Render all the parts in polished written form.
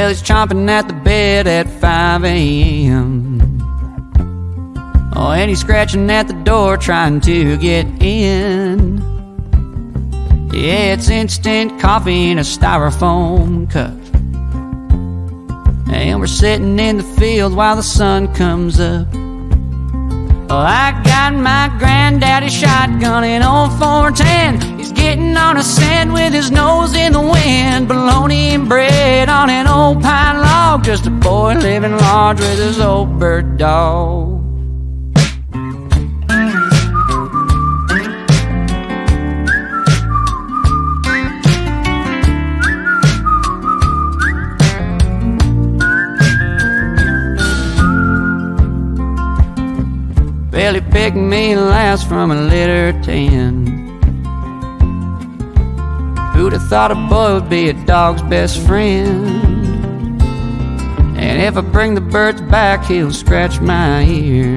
Well, he's chomping at the bed at 5 a.m. Oh, and he's scratching at the door trying to get in. Yeah, it's instant coffee in a styrofoam cup. And we're sitting in the field while the sun comes up. Well, I got my granddaddy shotgun in old 410. He's getting on a scent with his nose in the wind. Bologna and bread on an old pine log. Just a boy living large with his old bird dog. Well, he picked me last from a litter of 10. Who'd have thought a boy would be a dog's best friend? And if I bring the birds back, he'll scratch my ear.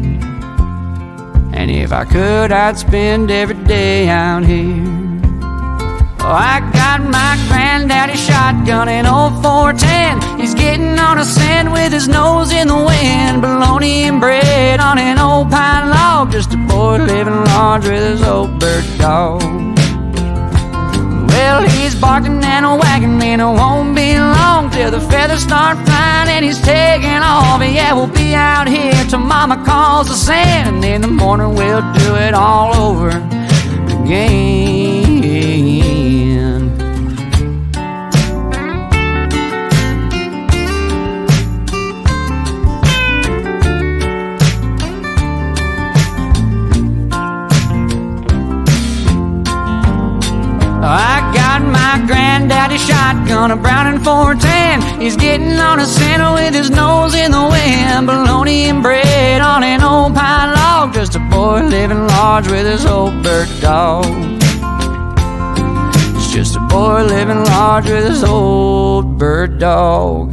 And if I could, I'd spend every day out here. Oh, I got my granddaddy shotgun in old 410. He's getting on a scent with his nose in the wind. Bologna and bread on an old pine log. Just a boy living large with his old bird dog. Well, he's barking and wagging, and it won't be long till the feathers start flying and he's taking off. Yeah, we'll be out here till Mama calls us in, and in the morning we'll do it all over again. I got my granddaddy shotgun, a Browning 410. He's getting on a center with his nose in the wind. Bologna and bread on an old pine log. Just a boy living large with his old bird dog. It's just a boy living large with his old bird dog.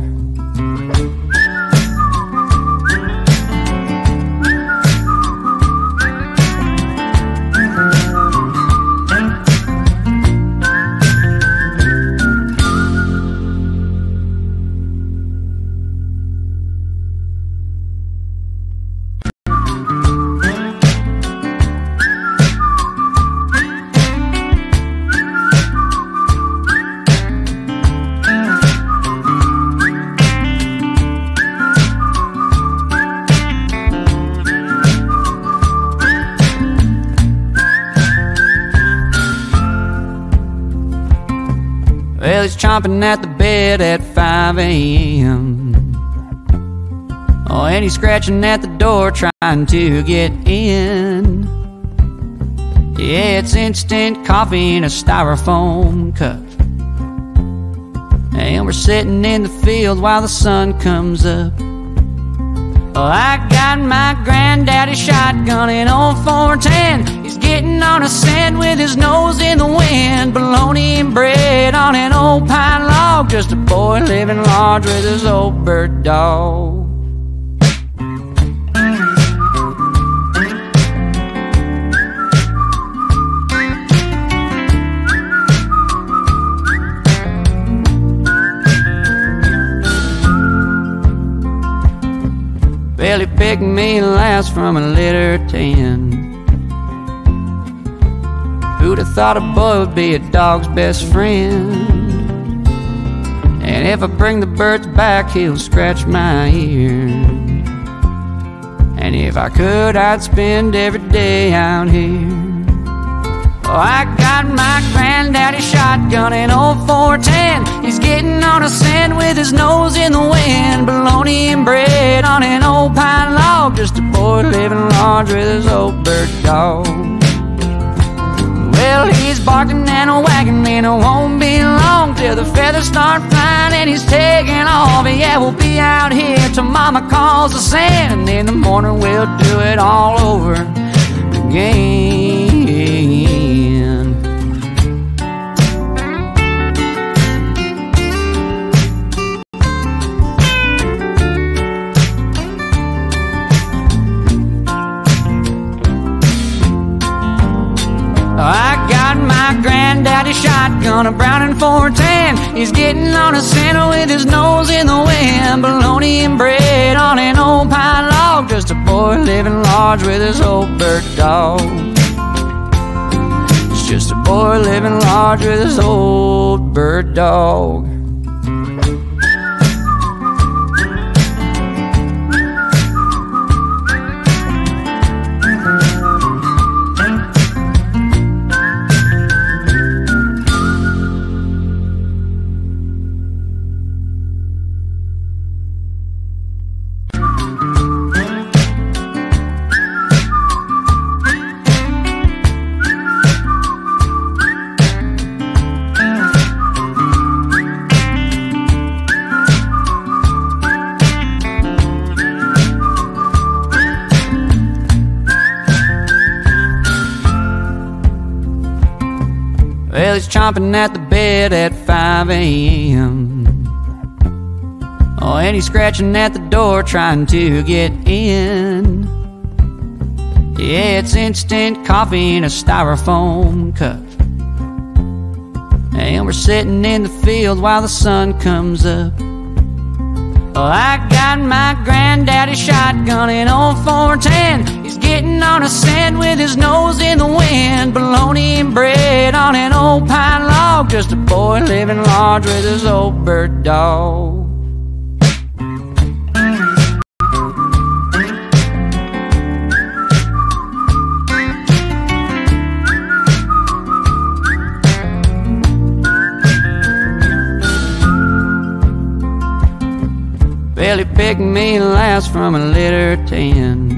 Well, he's chomping at the bed at 5 a.m. Oh, and he's scratching at the door trying to get in. Yeah, it's instant coffee in a styrofoam cup. And we're sitting in the field while the sun comes up. Well, I got my granddaddy shotgun in old 410. He's getting on a scent with his nose in the wind. Bologna and bread on an old pine log. Just a boy living large with his old bird dog. Well, he picked me last from a litter of 10. Who'd have thought a boy would be a dog's best friend? And if I bring the birds back, he'll scratch my ear. And if I could, I'd spend every day out here. Oh, I got my granddaddy shotgun in old 410. He's getting on a scent with his nose in the wind. Bologna and bread on an old pine log. Just a boy living large with his old bird dog. Well, he's barking and wagging, and it won't be long till the feathers start flying and he's taking off. Yeah, we'll be out here till Mama calls us in, and in the morning we'll do it all over again. I got my my granddaddy shotgun, a Browning 410. He's getting on a Santa with his nose in the wind. Bologna and bread on an old pine log. Just a boy living large with his old bird dog. It's just a boy living large with his old bird dog. Well, he's chomping at the bed at 5 a.m. Oh, and he's scratching at the door trying to get in. Yeah, it's instant coffee in a styrofoam cup. And we're sitting in the field while the sun comes up. Oh, I got my granddaddy shotgun, an old 410. He's getting on a scent with his nose in the wind. Bologna and bread on an old pine log. Just a boy living large with his old bird dog. Well, he picked me last from a litter 10.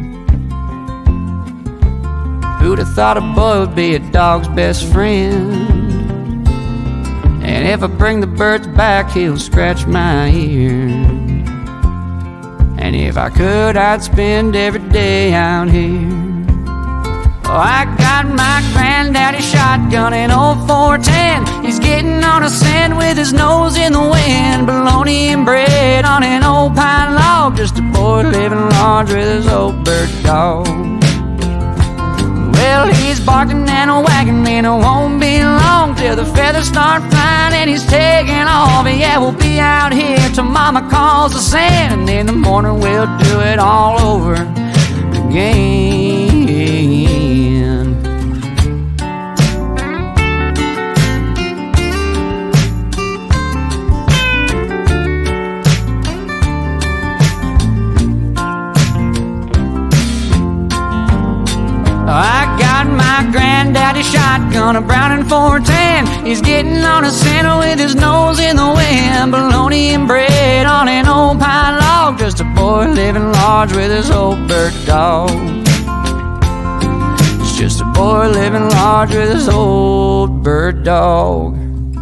Who'd have thought a boy would be a dog's best friend? And if I bring the birds back, he'll scratch my ear. And if I could, I'd spend every day out here. Oh, I got my granddaddy shotgun, an old 410. He's getting on a scent with his nose in the wind. Bologna and bread on an old pine log. Just a boy living large with his old bird dog. Well, he's barking and a wagging, and it won't be long till the feathers start flying and he's taking off. Yeah, we'll be out here till Mama calls us in, and in the morning we'll do it all over again. I got my granddaddy shotgun, a Browning 410. He's getting on a Santa with his nose in the wind. Bologna and bread on an old pine log. Just a boy living large with his old bird dog. It's just a boy living large with his old bird dog.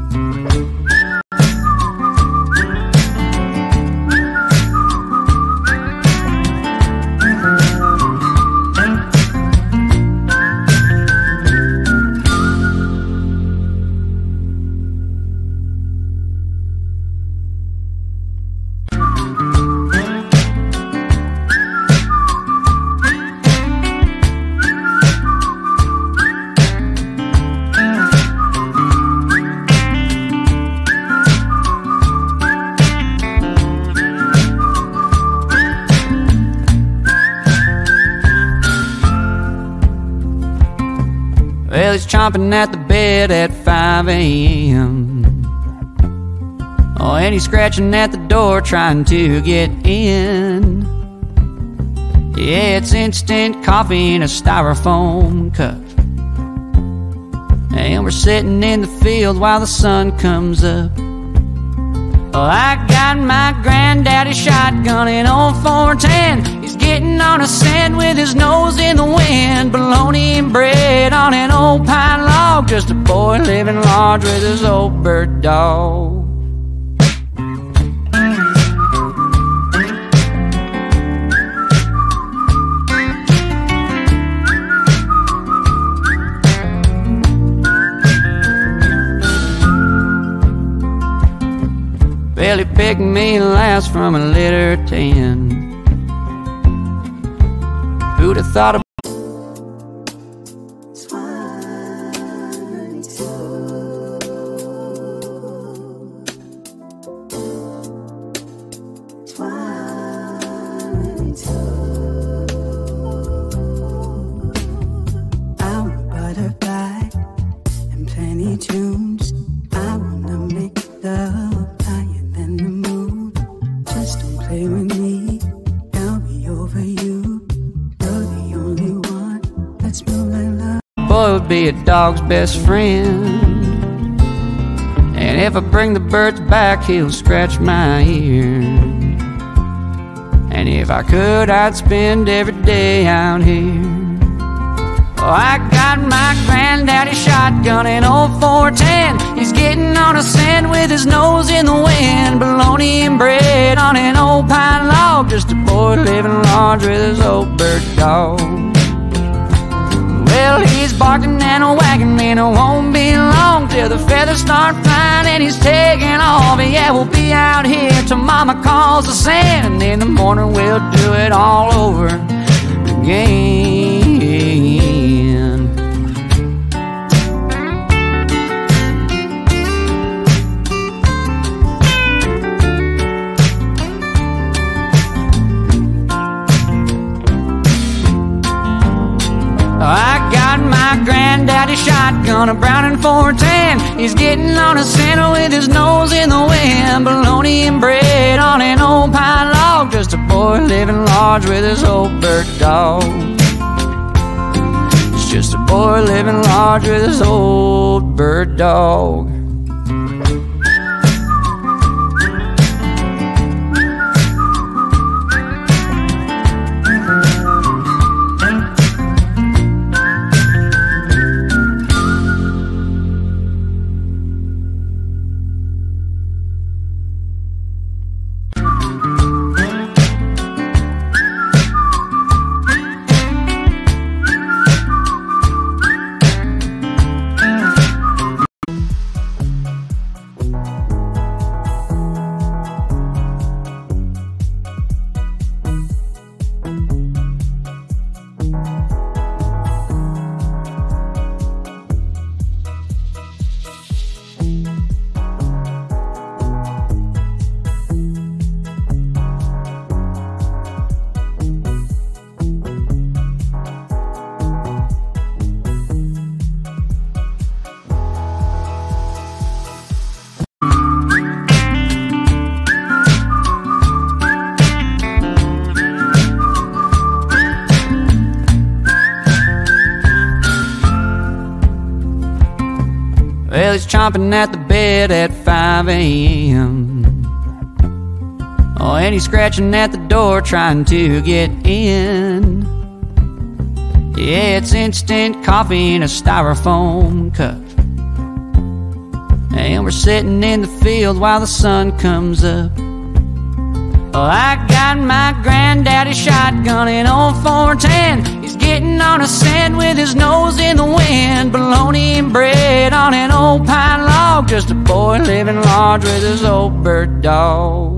Well, he's chomping at the bed at 5 a.m. Oh, and he's scratching at the door trying to get in. Yeah, it's instant coffee in a styrofoam cup. And we're sitting in the field while the sun comes up. Oh, I got my granddaddy shotgun, an old 410. He's getting on a scent with his nose in the wind. Bologna and bread on an old pine log. Just a boy living large with his old bird dog. Well, he picked me last from a litter 10. Who'd have thought of boy would be a dog's best friend. And if I bring the birds back, he'll scratch my ear. And if I could, I'd spend every day out here. Oh, I got my granddaddy shotgun in old 410. He's getting on a sand with his nose in the wind. Bologna and bread on an old pine log. Just a boy living large with his old bird dog. Well, he's barking and wagging, and it won't be long till the feathers start flying and he's taking off. Yeah, we'll be out here till Mama calls us in, and in the morning we'll do it all over again. I got my granddaddy shotgun, a Browning 410. He's getting on a center with his nose in the wind. Bologna and bread on an old pine log. Just a boy living large with his old bird dog. It's just a boy living large with his old bird dog. Well, he's chomping at the bed at 5 a.m. Oh, and he's scratching at the door trying to get in. Yeah, it's instant coffee in a styrofoam cup. And we're sitting in the field while the sun comes up. Oh, I got my granddaddy shotgun in old 410. He's getting on a sand with his nose in the wind. Bologna and bread on an old pine log. Just a boy living large with his old bird dog.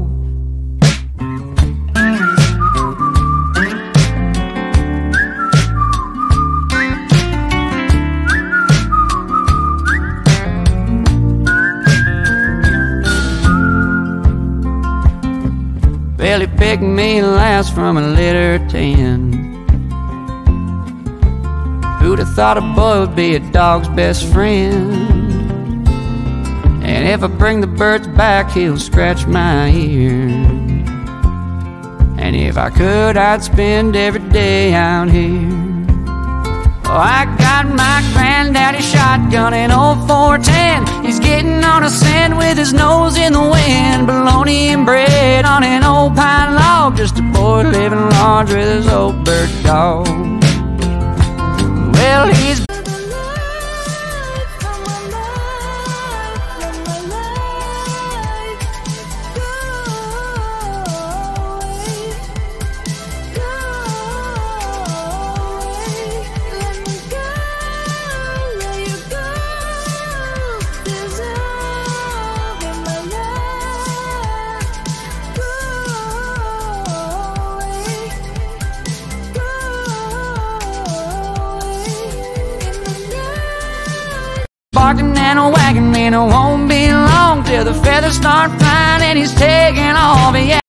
Well, he picked me last from a litter of 10. Who'd have thought a boy would be a dog's best friend? And if I bring the birds back, he'll scratch my ear. And if I could, I'd spend every day out here. Oh, I got my granddaddy shotgun in old 410. He's getting on a sand with his nose in the wind. Bologna and bread on an old pine log. Just a boy living large with his old bird dog. Well, he's barking and wagging, and it won't be long till the feathers start flying and he's taking off. Yeah.